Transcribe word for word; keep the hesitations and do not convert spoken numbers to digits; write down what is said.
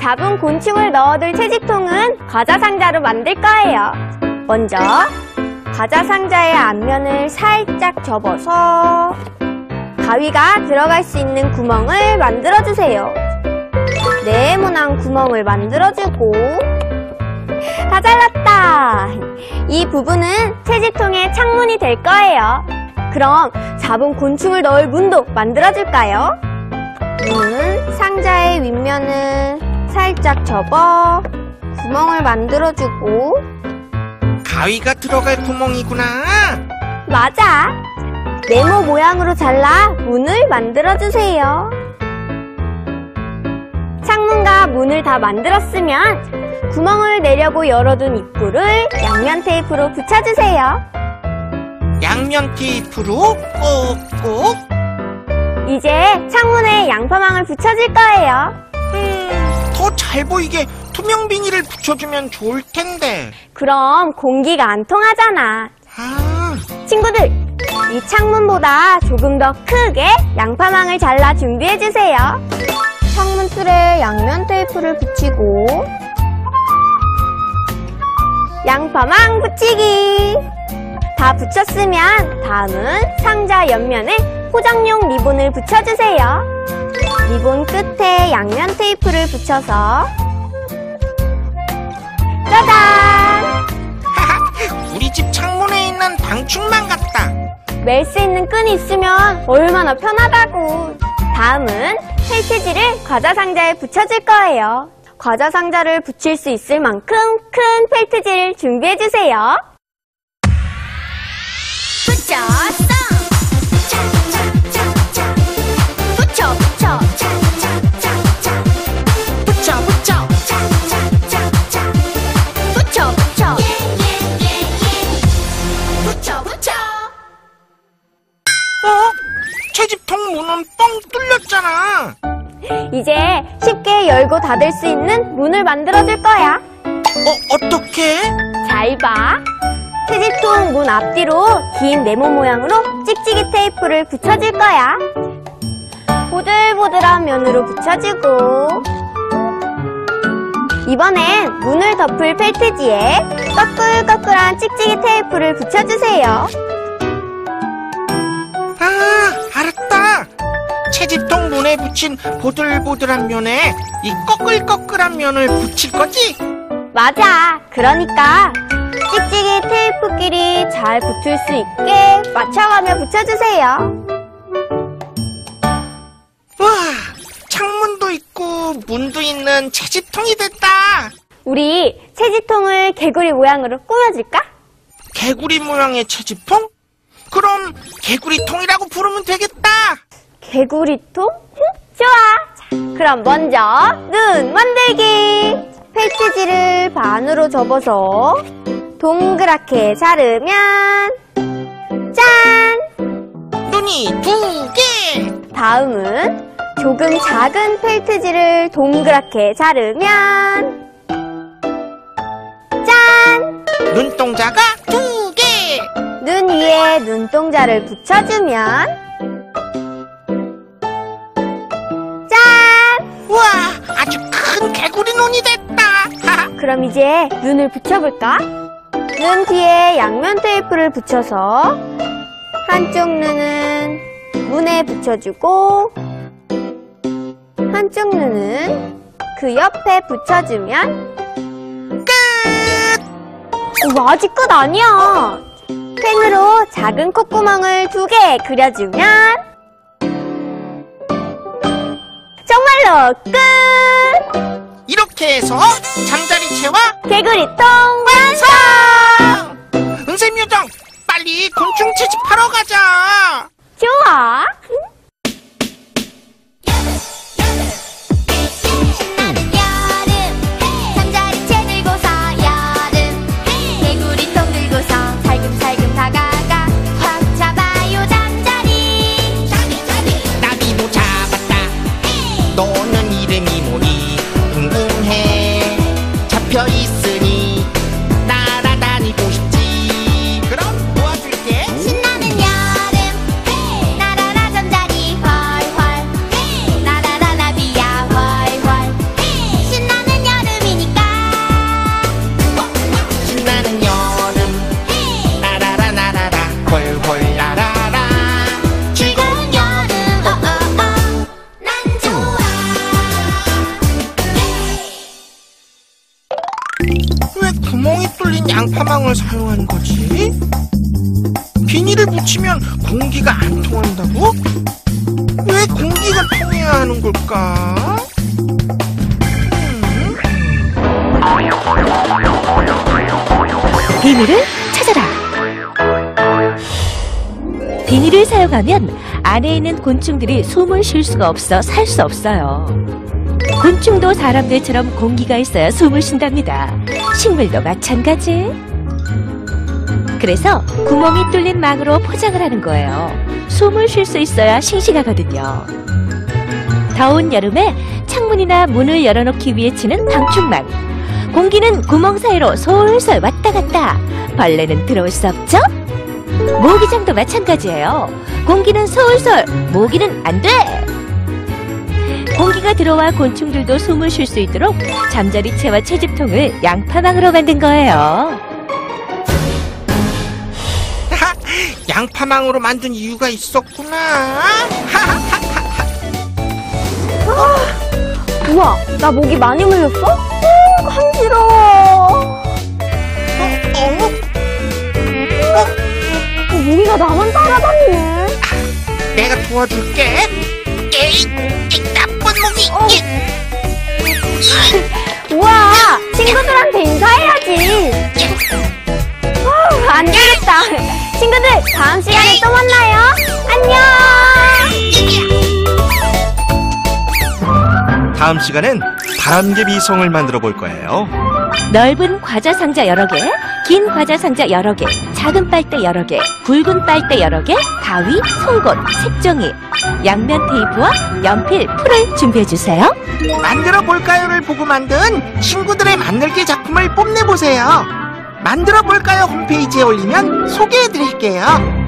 잡은 곤충을 넣어둘 채집통은 과자 상자로 만들 거예요. 먼저 과자 상자의 앞면을 살짝 접어서 가위가 들어갈 수 있는 구멍을 만들어주세요. 네모난 구멍을 만들어주고 다 잘랐다! 이 부분은 채집통의 창문이 될 거예요. 그럼 잡은 곤충을 넣을 문도 만들어줄까요? 문은 상자의 윗면을 살짝 접어 구멍을 만들어주고 가위가 들어갈 구멍이구나. 맞아! 네모 모양으로 잘라 문을 만들어주세요. 창문과 문을 다 만들었으면 구멍을 내려고 열어둔 입구를 양면 테이프로 붙여주세요. 양면 테이프로 꼭꼭. 이제 창문에 양파망을 붙여줄 거예요. 음, 더 잘 보이게 투명 비닐을 붙여주면 좋을 텐데. 그럼 공기가 안 통하잖아. 아, 친구들, 이 창문보다 조금 더 크게 양파망을 잘라 준비해주세요. 창문 틀에 양면 테이프를 붙이고 양파망 붙이기! 다 붙였으면 다음은 상자 옆면에 포장용 리본을 붙여주세요. 리본 끝에 양면 테이프를 붙여서 짜잔! 우리 집 창문에 있는 방충망 같다. 멜 수 있는 끈이 있으면 얼마나 편하다고. 다음은 펠트지를 과자 상자에 붙여줄 거예요. 과자 상자를 붙일 수 있을 만큼 큰 펠트지를 준비해주세요. 붙여, 차차차차 붙여, 붙여, 차차차차 붙여, 붙여, 차차차차 붙여, 붙여, 예예예예 붙여, 붙여. 어? 채집통 문은 뻥 뚫렸잖아. 이제 쉽게 열고 닫을 수 있는 문을 만들어줄 거야. 어, 어떻게? 잘 봐. 채집통 문 앞뒤로 긴 네모 모양으로 찍찍이 테이프를 붙여줄 거야. 보들보들한 면으로 붙여주고 이번엔 문을 덮을 펠트지에 꺼끌꺼끌한 찍찍이 테이프를 붙여주세요. 아, 알았다. 채집통 문에 붙인 보들보들한 면에 이 꺼끌꺼끌한 면을 붙일 거지? 맞아. 그러니까 찍찍이 테이프끼리 잘 붙을 수 있게 맞춰가며 붙여주세요. 와, 창문도 있고 문도 있는 채집통이 됐다. 우리 채집통을 개구리 모양으로 꾸며줄까? 개구리 모양의 채집통? 그럼 개구리통이라고 부르면 되겠다. 개구리통? 좋아! 자, 그럼 먼저 눈 만들기! 펠트지를 반으로 접어서 동그랗게 자르면 짠! 눈이 두 개! 다음은 조금 작은 펠트지를 동그랗게 자르면 짠! 눈동자가 두 개! 눈 위에 눈동자를 붙여주면 짠! 우와, 아주 큰 개구리 눈이 됐다. 그럼 이제 눈을 붙여볼까? 눈 뒤에 양면 테이프를 붙여서 한쪽 눈은 문에 붙여주고 한쪽 눈은 그 옆에 붙여주면 끝! 어, 아직 끝 아니야. 펜으로 작은 콧구멍을 두 개 그려주면 정말로 끝! 이렇게 해서 잠자리채와 개구리통 완성! 은샘 요정, 빨리 곤충 채집하러 가자. 좋아! 신나는 여름 잠자리채 들고서 여름 개구리통 들고서 살금살금 다가가 확 잡아요 잠자리 나비도 잡았다. 너는 이름이 뭐니? 궁금해. 잡혀있으니 날아다니고 싶지. 그럼 도와줄게. 신나는 여름 날아라 잠자리 구멍이 뚫린 양파망을 사용한 거지? 비닐을 붙이면 공기가 안 통한다고? 왜 공기가 통해야 하는 걸까? 음. 비밀을 찾아라. 비닐을 사용하면 안에 있는 곤충들이 숨을 쉴 수가 없어 살 수 없어요. 곤충도 사람들처럼 공기가 있어야 숨을 쉰답니다. 식물도 마찬가지. 그래서 구멍이 뚫린 망으로 포장을 하는 거예요. 숨을 쉴 수 있어야 싱싱하거든요. 더운 여름에 창문이나 문을 열어놓기 위해 치는 방충망. 공기는 구멍 사이로 솔솔 왔다 갔다. 벌레는 들어올 수 없죠? 모기장도 마찬가지예요. 공기는 솔솔, 모기는 안 돼! 공기가 들어와 곤충들도 숨을 쉴 수 있도록 잠자리채와 채집통을 양파망으로 만든 거예요. 양파망으로 만든 이유가 있었구나. 우와, 나 모기 많이 물렸어? 음, 간지러워. 어? 어? 모기가 나만 따라다니네. 내가 도와줄게. 에이, 이 나쁜 모기. 우와, 친구들한테 인사해야지. 어, 안 되겠다. 친구들, 다음 시간에 또 만나요. 안녕. 다음 시간엔 바람개비 성을 만들어 볼 거예요. 넓은 과자 상자 여러 개, 긴 과자 상자 여러 개, 작은 빨대 여러 개, 굵은 빨대 여러 개, 가위, 송곳, 색종이, 양면 테이프와 연필, 풀을 준비해 주세요. 만들어 볼까요를 보고 만든 친구들의 만들기 작품을 뽐내보세요. 만들어 볼까요 홈페이지에 올리면 소개해 드릴게요.